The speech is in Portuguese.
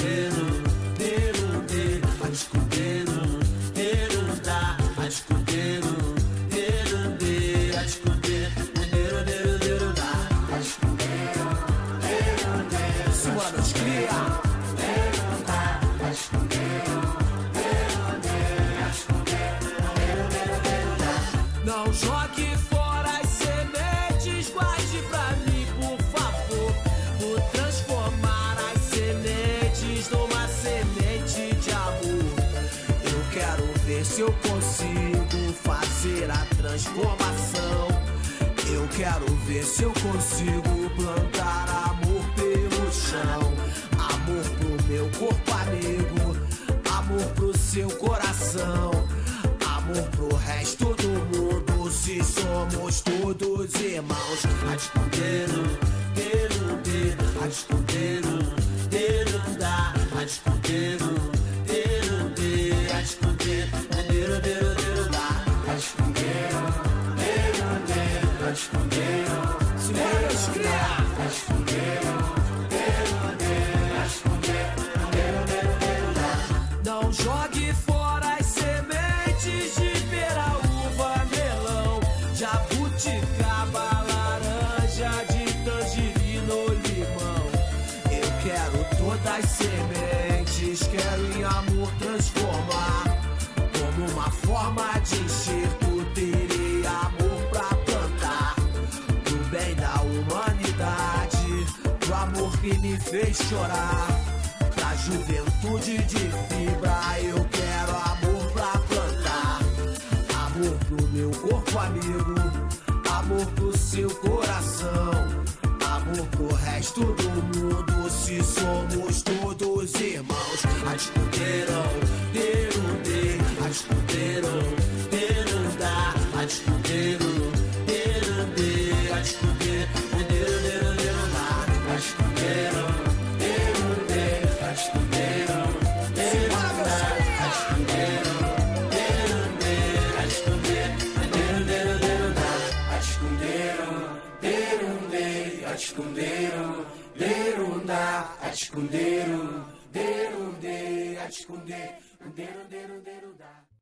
escondendo, derunde, a escondendo, derunda, a escondendo, derunde, a esconder, derunda, a escondendo, derunde, sua nos cria, derunda, a escondendo, derunde, a esconder, derunda. Não jogue fora as sementes, guarde pra mim, por favor. Vou transformar as sementes numa semente de amor. Eu quero ver se eu consigo fazer a transformação. Eu quero ver se eu consigo plantar amor pelo chão. Amor pro meu corpo amigo, amor pro seu coração, amor pro resto do mundo, se somos todos irmãos. A escondendo, derunde, a escondendo, derunda, a escondendo, derunde, a esconder, derunda, a escondendo, derunde, a escondendo, se meus cria, a escondendo, derunde, a esconder, derunda. Não jogue fora as sementes de pera, uva, melão, jabuticaba, laranja, de tangerina ou limão. Eu quero todas as sementes, quero em amor transformar. Como uma forma de enxerto, terei amor pra plantar. Pro bem da humanidade, pro amor que me fez chorar. Pra juventude de fibra, eu quero amor pra plantar. Amor pro meu corpo amigo, amor pro seu coração, amor pro resto do mundo, se somos todos irmãos. A esconderam, derunde, a esconderam, derunda, a esconderam, derunde, a esconder, derunda, a esconderam, derunde, a esconderam, derunda, a esconderam, derunde, a esconder, derunda, a esconderam, derunde, a esconderam, derunda, a esconderam, derunde, a esconder, derunda.